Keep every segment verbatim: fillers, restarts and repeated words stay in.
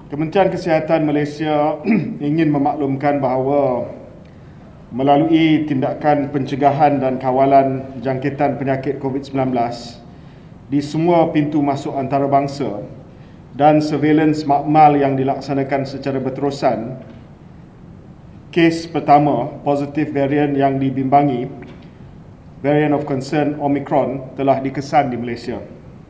Kementerian Kesihatan Malaysia ingin memaklumkan bahawa melalui tindakan pencegahan dan kawalan jangkitan penyakit COVID sembilan belas di semua pintu masuk antarabangsa dan surveillance makmal yang dilaksanakan secara berterusan, kes pertama positif varian yang dibimbangi, variant of concern Omicron, telah dikesan di Malaysia.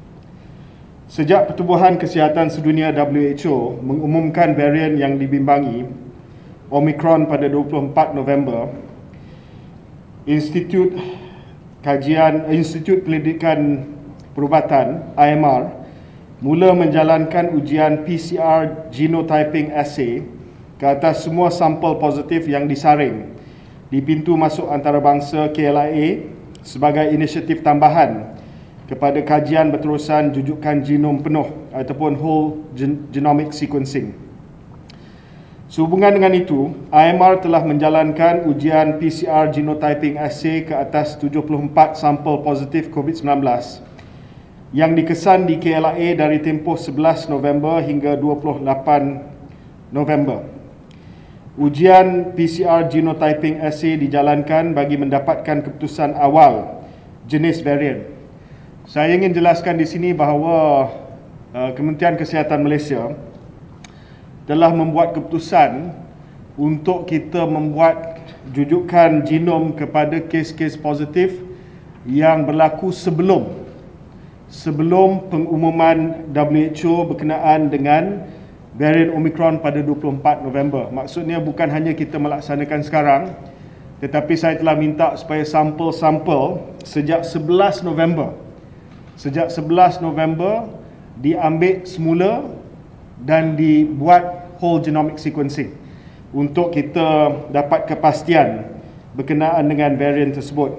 Sejak Pertubuhan Kesihatan Sedunia W H O mengumumkan varian yang dibimbangi Omicron pada dua puluh empat November, Institut Kajian Institut Pendidikan Perubatan I M R mula menjalankan ujian P C R genotyping assay ke atas semua sampel positif yang disaring di pintu masuk antarabangsa K L I A sebagai inisiatif tambahan kepada kajian berterusan jujukan genom penuh ataupun whole genomic sequencing. Sehubungan dengan itu, I M R telah menjalankan ujian P C R genotyping assay ke atas tujuh puluh empat sampel positif COVID sembilan belas yang dikesan di K L I A dari tempoh sebelas November hingga dua puluh lapan November. Ujian P C R genotyping assay dijalankan bagi mendapatkan keputusan awal jenis varian. Saya ingin jelaskan di sini bahawa uh, Kementerian Kesihatan Malaysia telah membuat keputusan untuk kita membuat jujukan genom kepada kes-kes positif yang berlaku sebelum sebelum pengumuman W H O berkenaan dengan varian Omicron pada dua puluh empat November. Maksudnya bukan hanya kita melaksanakan sekarang, tetapi saya telah minta supaya sampel-sampel sejak sebelas November Sejak sebelas November diambil semula dan dibuat whole genomic sequencing untuk kita dapat kepastian berkenaan dengan varian tersebut.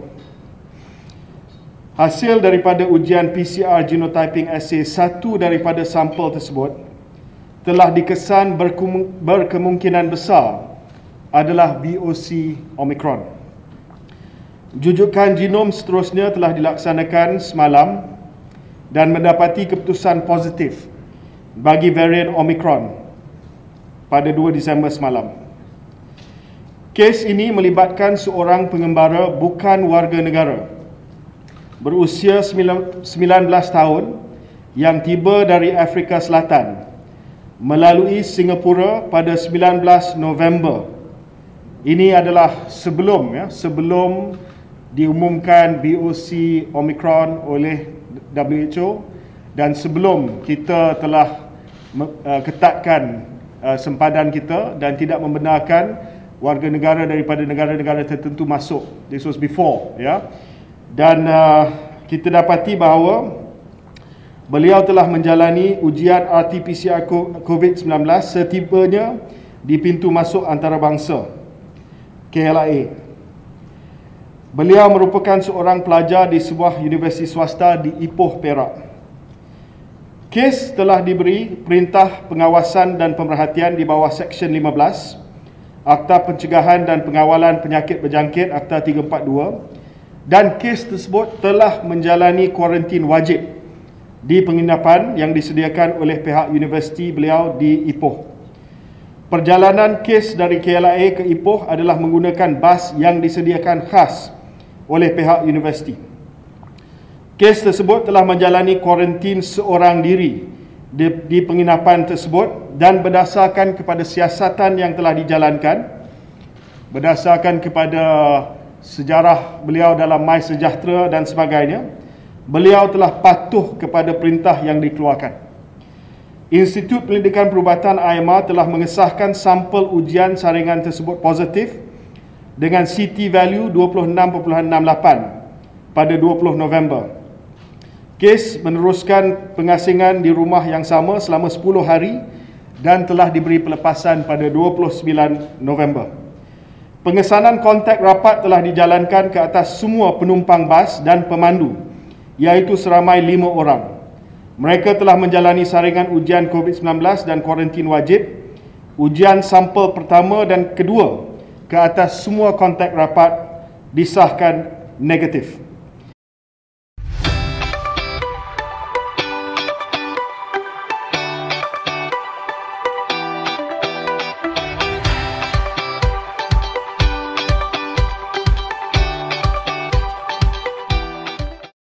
Hasil daripada ujian P C R genotyping assay satu daripada sampel tersebut telah dikesan berkemungkinan besar adalah V O C Omicron. Jujukan genom seterusnya telah dilaksanakan semalam dan mendapati keputusan positif bagi varian Omicron pada dua Disember semalam. Kes ini melibatkan seorang pengembara bukan warga negara berusia sembilan belas tahun yang tiba dari Afrika Selatan melalui Singapura pada sembilan belas November. Ini adalah sebelum ya, sebelum diumumkan V O C Omicron oleh W H O dan sebelum kita telah uh, ketatkan uh, sempadan kita dan tidak membenarkan warga negara daripada negara-negara tertentu masuk. This was before, ya. Dan uh, kita dapati bahawa beliau telah menjalani ujian R T P C R COVID sembilan belas setibanya di pintu masuk antarabangsa K L I A. Beliau merupakan seorang pelajar di sebuah universiti swasta di Ipoh, Perak. Kes telah diberi perintah pengawasan dan pemerhatian di bawah Seksyen lima belas Akta Pencegahan dan Pengawalan Penyakit Berjangkit Akta tiga empat dua, dan kes tersebut telah menjalani kuarantin wajib di penginapan yang disediakan oleh pihak universiti beliau di Ipoh. Perjalanan kes dari K L I A ke Ipoh adalah menggunakan bas yang disediakan khas oleh pihak universiti. Kes tersebut telah menjalani kuarantin seorang diri di, di penginapan tersebut dan berdasarkan kepada siasatan yang telah dijalankan, berdasarkan kepada sejarah beliau dalam MySejahtera dan sebagainya, beliau telah patuh kepada perintah yang dikeluarkan. Institut Pendidikan Perubatan I M R telah mengesahkan sampel ujian saringan tersebut positif dengan C T value dua puluh enam perpuluhan enam lapan pada dua puluh November. Kes meneruskan pengasingan di rumah yang sama selama sepuluh hari dan telah diberi pelepasan pada dua puluh sembilan November. Pengesanan kontak rapat telah dijalankan ke atas semua penumpang bas dan pemandu, iaitu seramai lima orang. Mereka telah menjalani saringan ujian COVID sembilan belas dan kuarantin wajib. Ujian sampel pertama dan kedua ke atas semua kontak rapat disahkan negatif.